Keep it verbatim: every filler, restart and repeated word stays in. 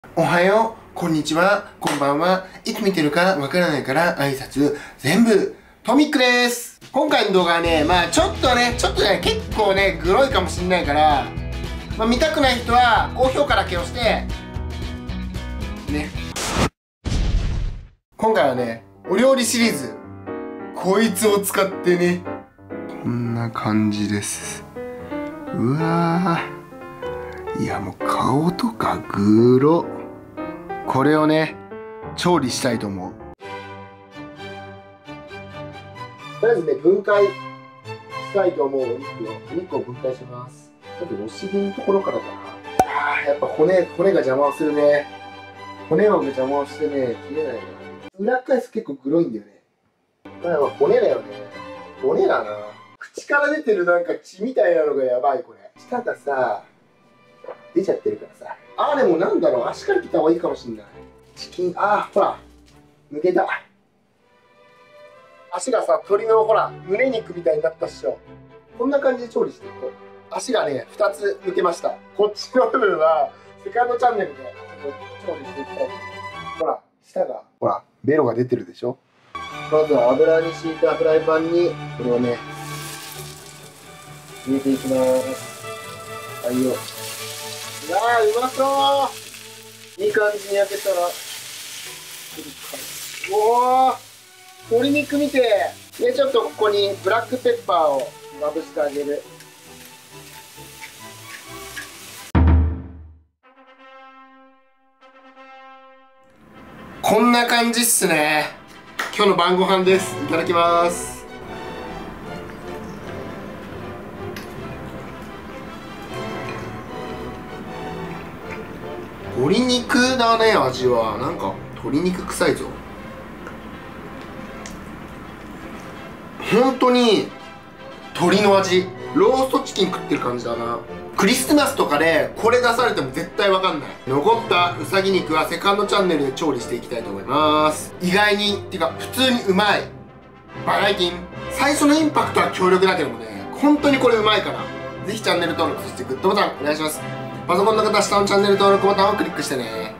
おはよう、こんにちは、こんばんは。いつ見てるかわからないから挨拶全部トミックです。今回の動画はね、まあちょっとね、ちょっとね、結構ね、グロいかもしんないから、まあ見たくない人は高評価だけ押して、ね。今回はね、お料理シリーズ、こいつを使ってね、こんな感じです。うわー。いやもう顔とかグロ。これをね、調理したいと思う。とりあえずね、分解したいと思うお肉を、お肉を分解します。ちょっとお尻のところからかな。あー、やっぱ骨、骨が邪魔をするね。骨が邪魔をしてね、切れないな。裏返す結構グロいんだよね。これは骨だよね。骨だな。口から出てるなんか血みたいなのがやばい、これ。舌がさ、出ちゃってるからさ。あー、でもなんだろう、足から切った方がいいかもしんない。チキン、あー、ほら、抜けた。足がさ、鶏のほら、胸肉みたいになったっしょ。こんな感じで調理していこう。足がね、ふたつ抜けました。こっちの部分は、セカンドチャンネルで調理していきたい。ほら、舌が、ほら、ベロが出てるでしょ。まずは油に敷いたフライパンに、これをね、入れていきます。はいよ。いやー、うまそう。いい感じに焼けたら、おお、鶏肉見て、でちょっとここにブラックペッパーをまぶしてあげる。こんな感じっすね。今日の晩ご飯です。いただきます。鶏肉だね、味は。なんか鶏肉臭いぞ。本当に鶏の味。ローストチキン食ってる感じだな。クリスマスとかでこれ出されても絶対わかんない。残ったうさぎ肉はセカンドチャンネルで調理していきたいと思います。意外にっていうか普通にうまい。バラエティン最初のインパクトは強力だけどもね、本当にこれうまいから、ぜひチャンネル登録、そしてグッドボタンお願いします。パソコンの方は下のチャンネル登録ボタンをクリックしてね。